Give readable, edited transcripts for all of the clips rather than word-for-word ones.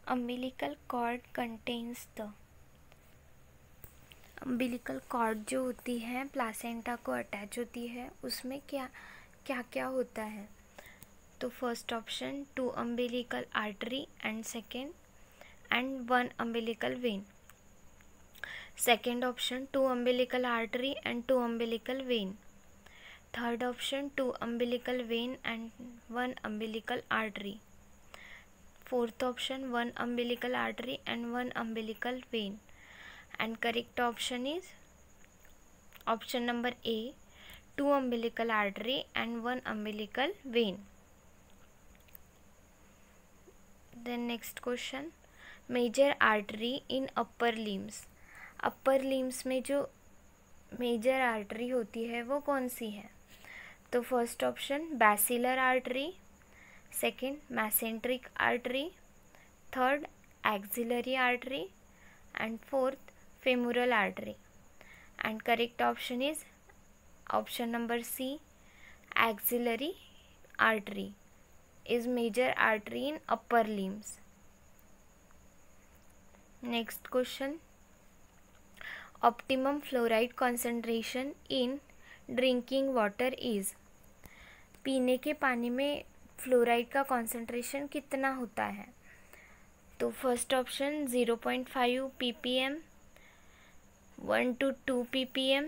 Umbilical cord contains the. Umbilical cord जो होती है प्लासेंटा को अटैच होती है, उसमें क्या क्या क्या होता है। तो first option 2 umbilical artery and second and 1 umbilical vein. Second option 2 umbilical artery and 2 umbilical vein. Third option 2 umbilical vein and 1 umbilical artery. Fourth option 1 umbilical artery and 1 umbilical vein, and correct option is option number A, 2 umbilical artery and 1 umbilical vein. Then next question, major artery in upper limbs. Upper limbs में जो major artery होती है वो कौन सी है। तो first option basilar artery, second mesenteric artery, third axillary artery, and fourth femoral artery, and correct option is option number C, axillary artery is major artery in upper limbs. Next question, optimum fluoride concentration in drinking water is. पीने के पानी में fluoride का concentration कितना होता है। तो first option 0.5 ppm, 1 to 2 ppm,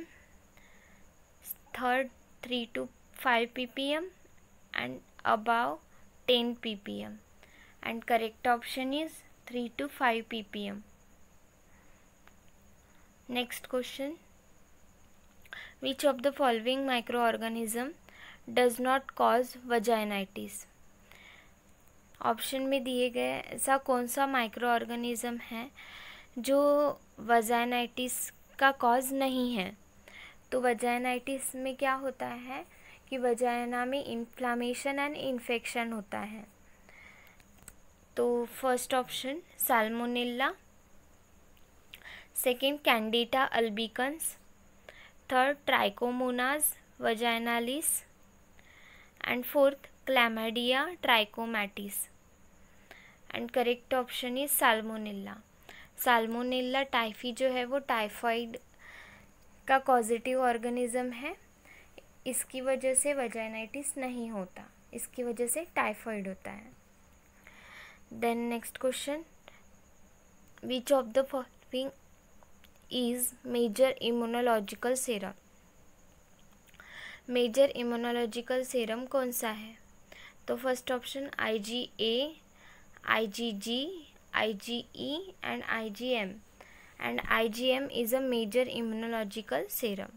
third 3 to 5 ppm, and above 10 ppm, and correct option is 3 to 5 ppm. Next question, which of the following microorganism does not cause vaginitis. Option में दिए गए ऐसा कौन सा माइक्रो ऑर्गेनिज्म है जो वजाइनाइटिस का cause नहीं है। तो वजाइनाइटिस में क्या होता है कि वजाइना में इन्फ्लामेशन एंड इन्फेक्शन होता है। तो first option salmonella, second candida albicans, third trichomonas vaginalis, and fourth chlamydia trachomatis, and correct option is salmonella. Salmonella typhi जो है वो टाइफाइड का पॉजिटिव ऑर्गेनिज्म है, इसकी वजह से वजाइनाइटिस नहीं होता, इसकी वजह से टाइफाइड होता है। Then next question, which of the following is major immunological serum. Major immunological serum कौन सा है। तो first option IgA, IgG, IgE and IgM, and IgM is a major immunological serum.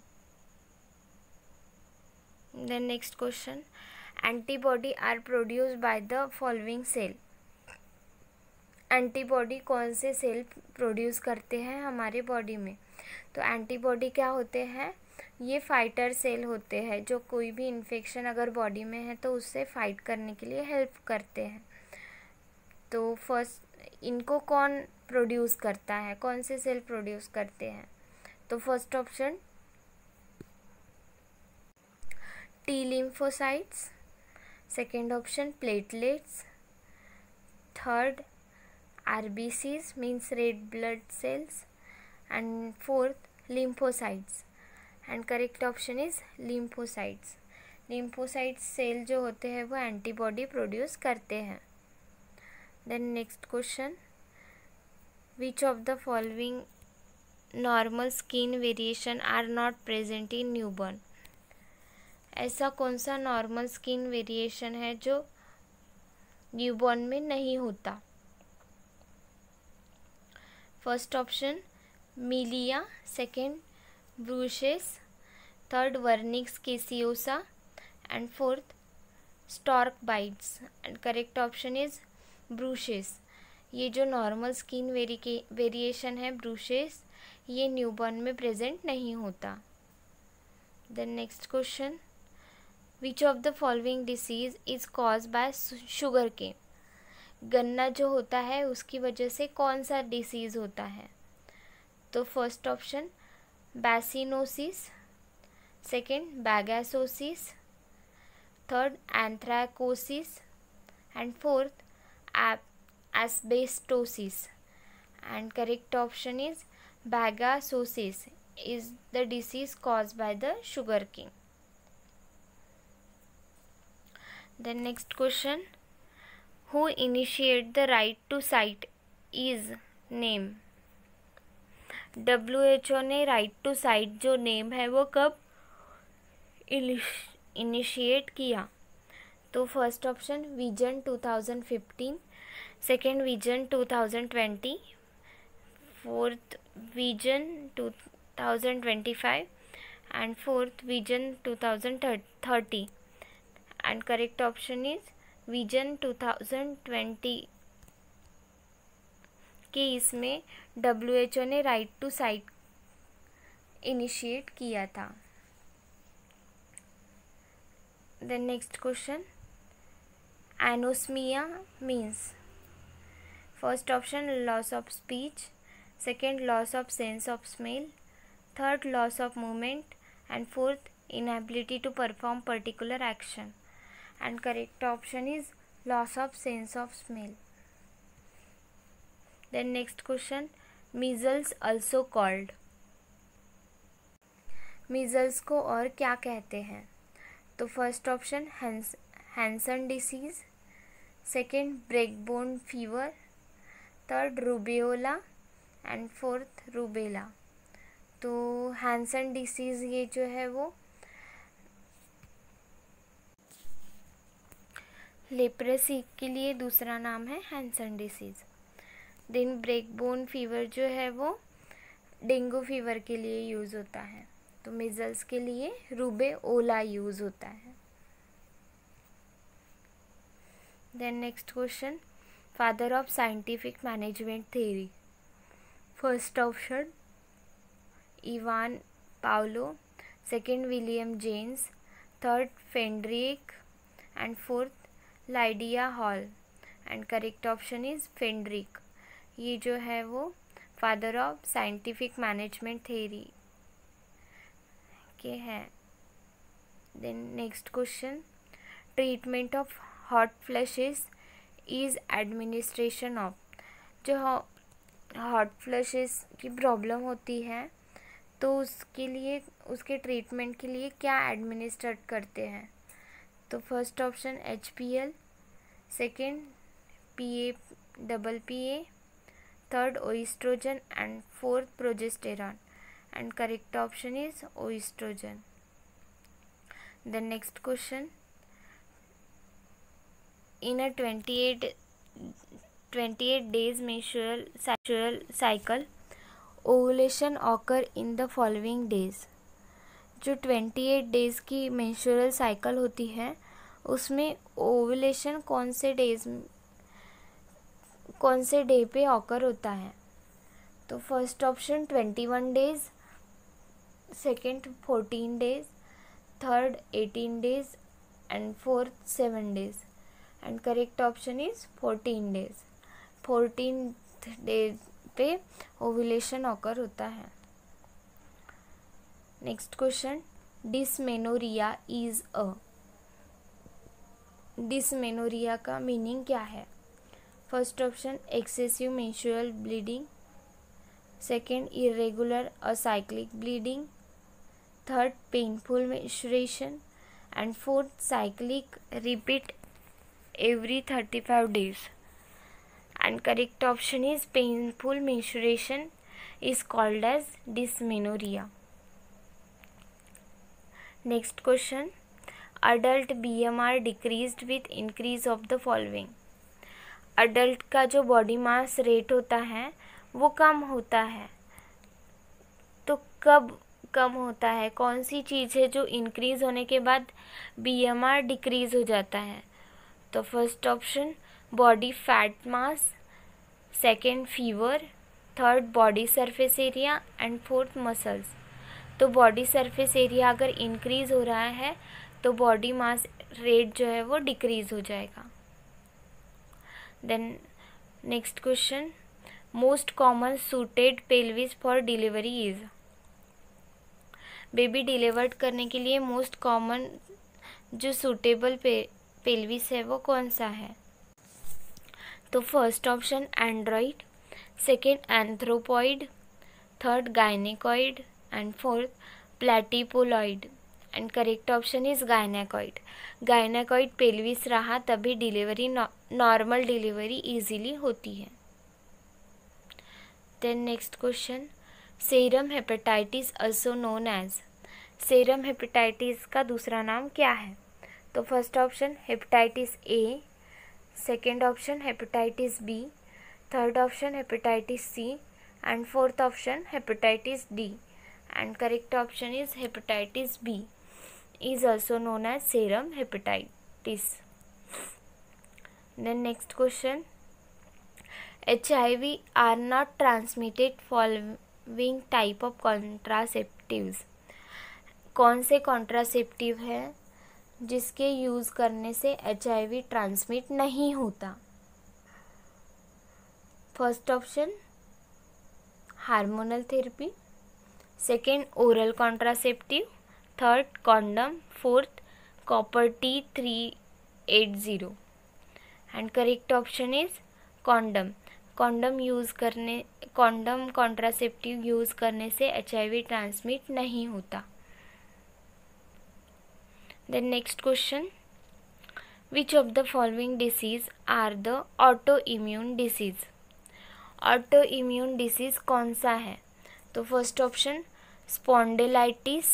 Then next question, antibody are produced by the following cell. Antibody कौन से cell produce करते हैं हमारे body में। तो एंटीबॉडी क्या होते हैं, ये फाइटर सेल होते हैं जो कोई भी इन्फेक्शन अगर बॉडी में है तो उससे फाइट करने के लिए हेल्प करते हैं। तो फर्स्ट इनको कौन प्रोड्यूस करता है, कौन से सेल प्रोड्यूस करते हैं। तो first option T lymphocytes, second option platelets, third RBCs means red blood cells, and fourth lymphocytes, and correct option is lymphocytes. lymphocytes cell जो होते हैं वो एंटीबॉडी प्रोड्यूस करते हैं। Then next question, which of the following normal skin variation are not present in newborn. ऐसा कौन सा normal skin variation है जो न्यूबॉर्न में नहीं होता। First option milia, second bruises, third vernix caseosa, and fourth stork bites, and correct option is bruises. ये जो नॉर्मल स्किन वेरिएशन है ब्रूशेस, ये न्यूबॉर्न में प्रेजेंट नहीं होता। Then next question, which of the following disease is cause by sugar cane. गन्ना जो होता है उसकी वजह से कौन सा डिसीज़ होता है। तो first option byssinosis, second bagassosis, third anthracosis, and fourth asbestosis, and correct option is bagasosis is the disease caused by the sugarcane. Then next question, who initiate the right to sight is name. WHO ने right to sight जो name है वो कब initiate किया? तो first option vision 2015, second vision 2020, fourth vision 2025 and fourth vision 2030 and correct option is vision 2020 कि इसमें WHO ने राइट टू साइट इनिशिएट किया था. Then next question, anosmia means. First option loss of speech, second loss of sense of smell, third loss of movement and fourth inability to perform particular action and correct option is loss of sense of smell. Then next question, measles also called. measles को और क्या कहते हैं? तो first option Hansen disease, second breakbone fever, third rubeola and fourth rubella. तो Hansen disease ये जो है वो लेप्रेसी के लिए दूसरा नाम है Hansen disease. Then breakbone fever जो है वो डेंगू फीवर के लिए यूज़ होता है. तो मीजल्स के लिए रूबेओला यूज़ होता है. Then next question, father of scientific management theory. First option Ivan Pavlov, second William James, third Fendrick and fourth Lydia Hall and correct option is Fendrick. ये जो है वो father of scientific management theory के हैं. Then next question, treatment of hot flashes is administration of. जो hot flashes की problem होती है तो उसके लिए उसके ट्रीटमेंट के लिए क्या एडमिनिस्ट्रेट करते हैं? तो first option HPL, second PAPPA, third oestrogen and fourth progesterone and correct option is oestrogen. The next question, in a 28 days menstrual cycle ovulation occur in the following days. जो 28 days की menstrual cycle होती है उसमें ovulation कौन से day पे occur होता है? तो first option 21 days, second 14 days, third 18 days and fourth 7 days and correct option is 14 days. 14th day पे ओवुलेशन ऑकर होता है. Next question, dysmenorrhea is a. Dysmenorrhea का मीनिंग क्या है? First option excessive menstrual bleeding, second irregular acyclic bleeding, third painful menstruation and fourth cyclic repeat every 35 days and correct option is painful menstruation is called as dysmenorrhoea. Next question, adult BMR decreased with increase of the following. Adult का जो body mass rate होता है वो कम होता है. तो कब कम होता है? कौन सी चीज़ है जो इंक्रीज होने के बाद BMR डिक्रीज हो जाता है? तो first option body fat mass, second fever, third body surface area and fourth muscles. तो बॉडी सरफेस एरिया अगर इंक्रीज हो रहा है तो बॉडी मास रेट जो है वो डिक्रीज हो जाएगा. Then next question, most common suited pelvis for delivery is. Baby delivered करने के लिए मोस्ट कॉमन जो सूटेबल पेल्विस है वो कौन सा है? तो first option android, second anthropoid, third gynaecoid and fourth platypelloid and correct option is gynaecoid. Gynaecoid pelvis रहा तभी डिलीवरी नॉर्मल डिलीवरी इजीली होती है. Then next question, serum hepatitis also known as. Serum hepatitis का दूसरा नाम क्या है? तो first option hepatitis A, second option hepatitis B, third option hepatitis C and fourth option hepatitis D and correct option is hepatitis B is also known as serum hepatitis. Then next question, HIV are not transmitted following type of contraceptives. कौन से contraceptive है जिसके use करने से HIV transmit नहीं होता? First option hormonal therapy, second oral contraceptive, third condom, fourth copper T380 and correct option is condom. Condom contraceptive use करने से HIV ट्रांसमिट नहीं होता. Then next question, which of the following disease are the autoimmune disease. Autoimmune disease कौन सा है? तो first option spondylitis,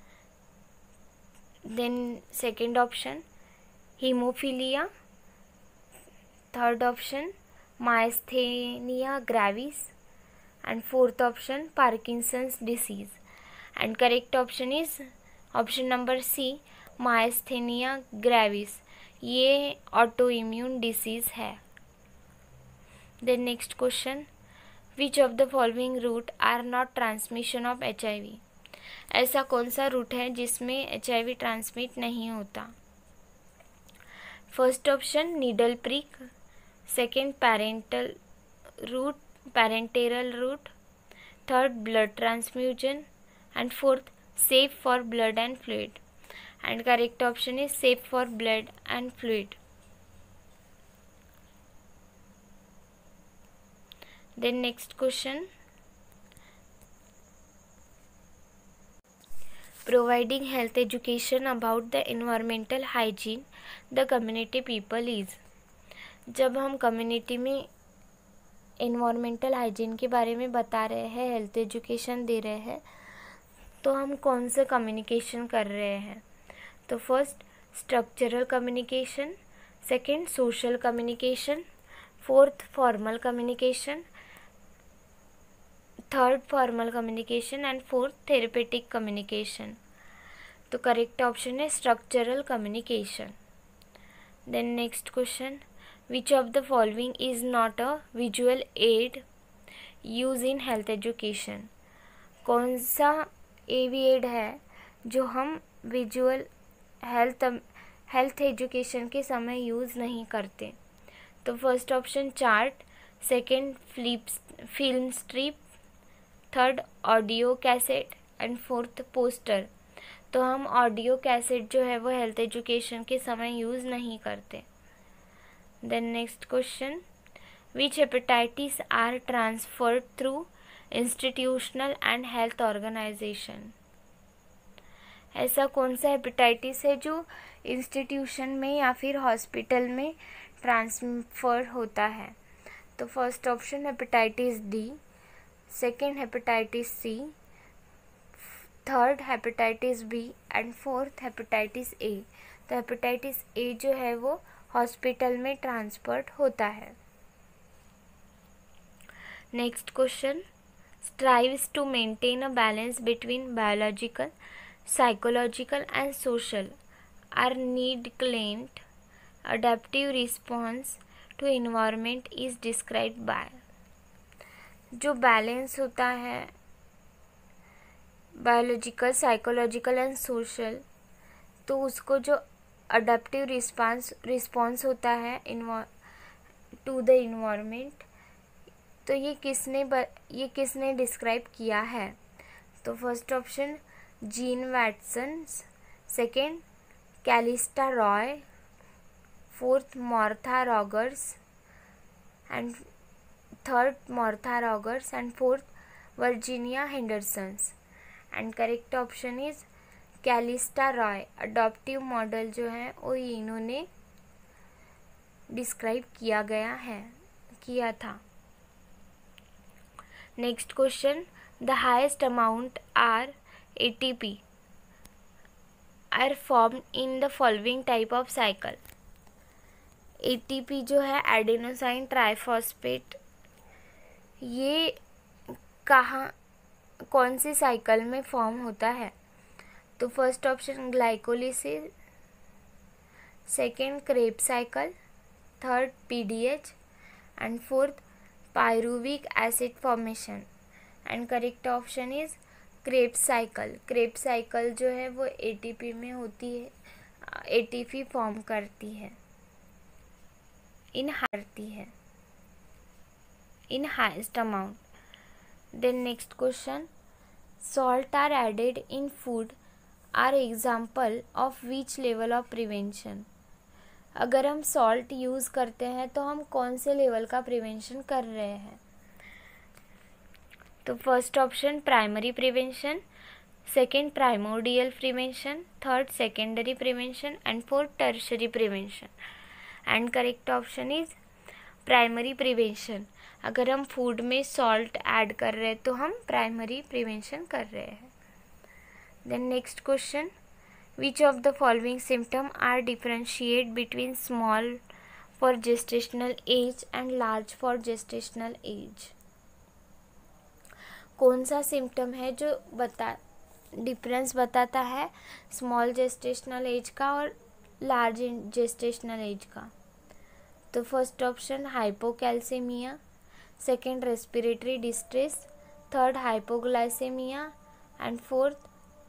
then second option haemophilia, third option myasthenia gravis and fourth option Parkinson's disease and correct option is option number C myasthenia gravis. ये autoimmune disease है. Then next question, which of the following route are not transmission of HIV. ऐसा कौन सा root है जिसमें HIV transmit नहीं होता? First option needle prick, second parenteral route, third blood transfusion and fourth safe for blood and fluid and correct option is safe for blood and fluid. Then next question, providing health education about the environmental hygiene the community people is. जब हम community में environmental hygiene के बारे में बता रहे हैं, health education दे रहे हैं, तो हम कौन से कम्युनिकेशन कर रहे हैं? तो first structural communication, second social communication, fourth formal communication, third formal communication and fourth therapeutic communication. तो करेक्ट ऑप्शन है structural communication. Then next question, which of the following is not a visual aid use in health education. कौन सा AV add है जो हम visual health education के समय use नहीं करते? तो first option chart, second film strip, third audio cassette and fourth poster. तो हम ऑडियो कैसेट जो है वो हेल्थ एजुकेशन के समय यूज़ नहीं करते. Then next question, which hepatitis are transferred through institutional and health organisation. ऐसा कौन सा हेपेटाइटिस है जो इंस्टीट्यूशन में या फिर हॉस्पिटल में ट्रांसफ़र होता है? तो first option hepatitis D, second hepatitis C, third hepatitis B and fourth hepatitis A. तो हेपेटाइटिस ए जो है वो हॉस्पिटल में ट्रांसफर्ड होता है. Next question, strives to maintain a balance between biological, psychological and social are need claimed adaptive response to environment is described by. जो balance होता है बायोलॉजिकल, साइकोलॉजिकल एंड सोशल, तो उसको जो अडेप्टिव रिस्पॉन्स होता है टू द इन्वायरमेंट, तो ये किसने डिस्क्राइब किया है? तो first option Jean Watson, second Callista Roy, fourth Martha Rogers and third Martha Rogers, and fourth Virginia Hendersons. And correct option is Callista Roy. Adaptive model जो है वो इन्होंने डिस्क्राइब किया था. Next question, the highest amount are ATP are form in the following type of cycle. ATP जो है adenosine triphosphate, ये कौन सी साइकिल में फॉर्म होता है? तो first option glycolysis, second Kreb cycle, third PDH and fourth pyruvic acid formation. And correct option is Krebs cycle. Krebs cycle जो है वो ATP में होती है, ATP फॉर्म करती है in highest amount. Then next question, salt are added in food are example of which level of prevention. अगर हम सॉल्ट यूज़ करते हैं तो हम कौन से लेवल का प्रिवेंशन कर रहे हैं? तो first option primary prevention, second primordial prevention, third secondary prevention and fourth tertiary prevention. And correct option is primary prevention. अगर हम फूड में सॉल्ट ऐड कर रहे हैं तो हम प्राइमरी प्रिवेंशन कर रहे हैं. Then next question, which of the following symptom are differentiate between small for gestational age and large for gestational age. कौन सा सिम्टम है जो डिफरेंस बताता है स्मॉल जेस्टेशनल एज का और लार्ज जेस्टेशनल एज का? तो first option hypocalcaemia, second respiratory distress, third hypoglycaemia and fourth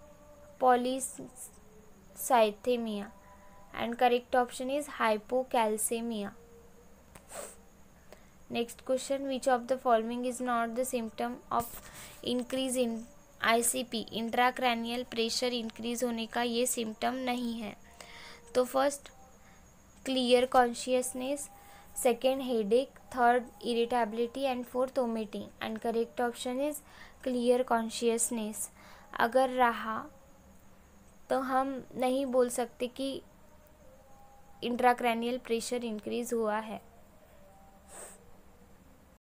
polycythaemia. And correct option is hypocalcaemia. Next question, which of the following is not the symptom of increase in ICP. Intracranial pressure increase होने का ये symptom नहीं है. तो first clear consciousness, second headache, third irritability and fourth vomiting. And correct option is clear consciousness. अगर रहा तो हम नहीं बोल सकते कि इंट्राक्रैनियल प्रेशर इंक्रीज हुआ है.